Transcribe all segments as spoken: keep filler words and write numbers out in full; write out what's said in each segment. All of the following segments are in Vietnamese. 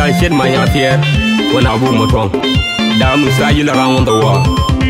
and shit my out here when I boom my tongue. Down inside you around the wall.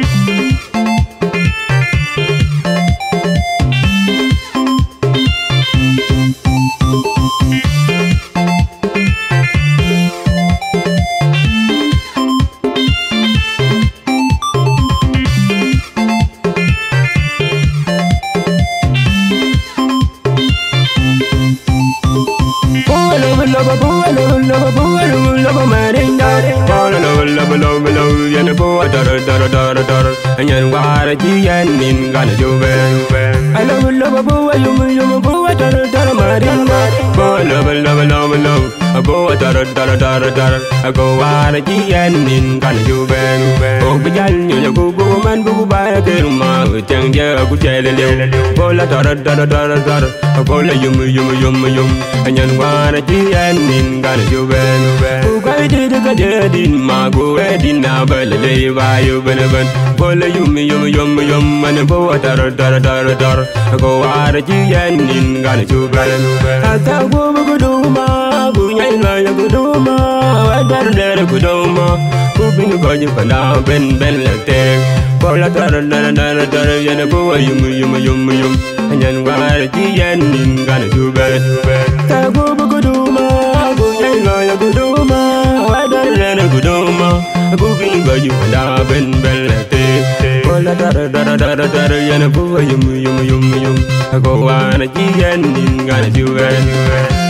And you are a G and in Ghana, you I love a love a boy, you may you go at a marina. Boy, love a love a love a love. A boy, a dollar, dollar, dollar, dollar. I go out a G and in Ghana, you oh, but you go go man, go buy a girl, ma, with young girl, good jelly. Bola, dollar, dollar, dollar, dollar. A bola, you may you may you may you. And you are a G and in Ghana, you who guided the Gadin, ma, go ahead in now, but lay by you, Benevan. Bola, you may you may you may you, and a boy, a dollar, dollar, dollar, dollar. I go out a G and in Ghana, you I can't go to Guduma, Guyan, Guduma, I better let a Guduma, who been a god you for now, Ben Ben Latte, Bola, dollar, dollar, dollar, dollar, and a boy, you may you may you may you, and then why a G and in Ghana, you better go to Guduma, Guyan, Guduma, I better let a Guduma, a cooking god you for now, Ben Ben Latte. Bola, dollar, dollar, dollar, dollar, and a boy, you may you may you may you, I go on a G and in Ghana, you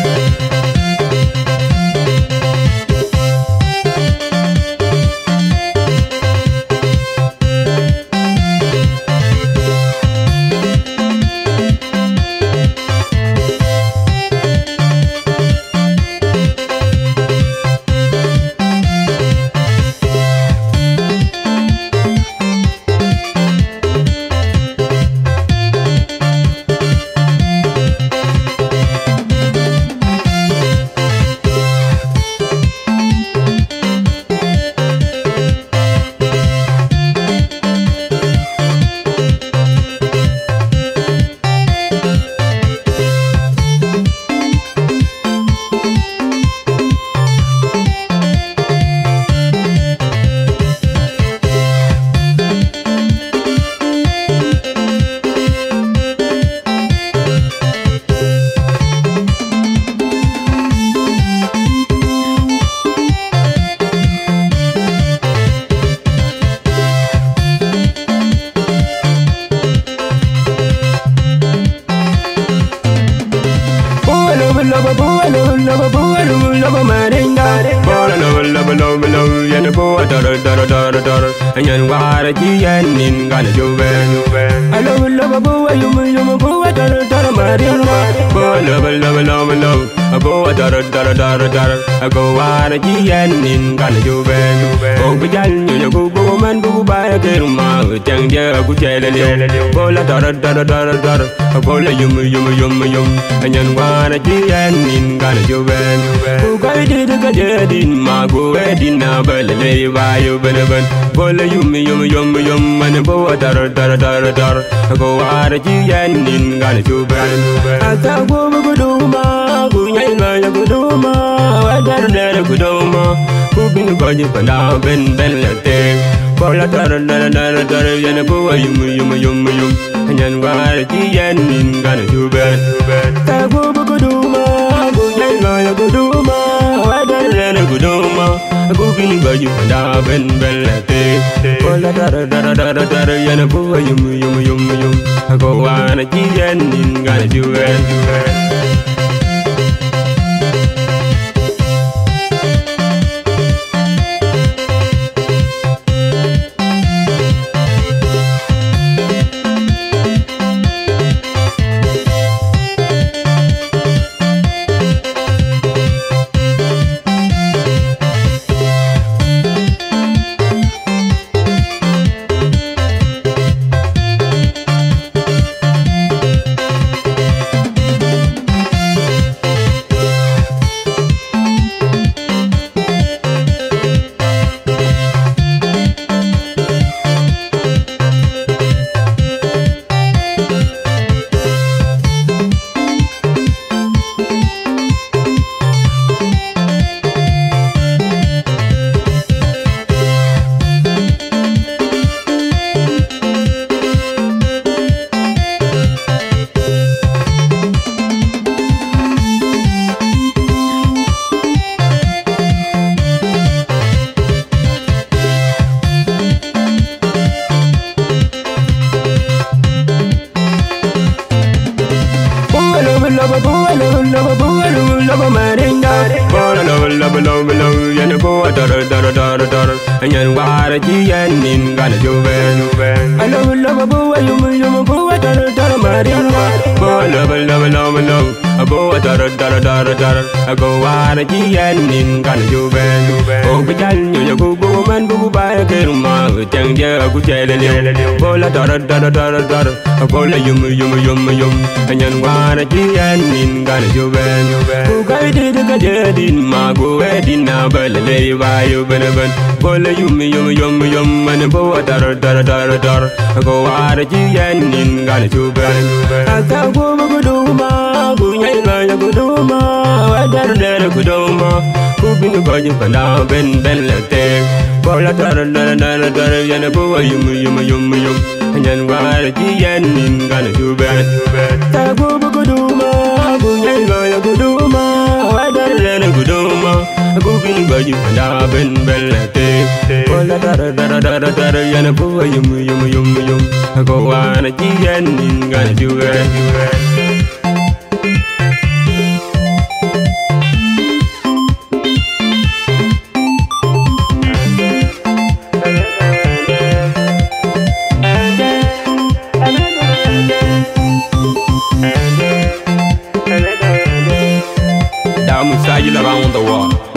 and you are a G and in Ghana, you I love a love a boy, you may you go at a marina. Boy, love a love a love a love. A boy, a dollar, dollar, dollar, dollar. I go out a G and in Ghana, you oh, but you go go man, go buy a girl, ma, with young girl, good jelly. Bola, dollar, dollar, dollar, dollar. A bola, you may you may you may you, and you are a G and in Ghana, you who guided the Gadin, ma, go ahead in now, but lay by you, Benevan. Bola, you may you may you may you, and a boy, a dollar, dollar, dollar, dollar. I go out a G and in Ghana, you I can't go to Guduma, Guyan, Guduma, I better let a Guduma, who been a god you for now, Ben Ben Latte, Bola, dollar, dollar, dollar, dollar, and a boy, you may you may you may you, and then why a G and in Ghana, you better go to Guduma, Guyan, Guduma, I better let a Guduma, a cooking god you for now, Ben Ben Latte, Bola, dollar, dollar, dollar, dollar, and a boy, you may you may you may you, I go on a G and in Ghana, you marinda Bola lo lo lo lo yan bo dar dar dar dar Yan war ji yan nin gana juven Alo lo bo yum yum bo dar dar marinda Bola lo lo lo bo dar dar dar dar Go war ji yan nin gana juven O bijan yo go go man bu ba ke ma chang je ku che le le Bola dar dar dar dar Bola yum yum yum yum Yan war ji yan nin gana juven Ku ga di ga je din ma go e din na bal le ba yu ben ben Bola yum yum yum yum man bo dar dar dar dar Go war ji yan nin gana juven Aka go go do ma go nyai la ya go do ma wa dar dar go do ma Ku bin go ji pa na ben ben le te Bola dar dar dar dar yan bo yum yum yum yum Yan war ji yan nin gana juven Ta go go do ma go nyai la ya go do ma wa dar dar go do ma Ku bin go ji pa na ben ben le te Bola dar dar dar dar yan bo yum yum yum yum Go war ji yan nin gana juven Down beside you around the world.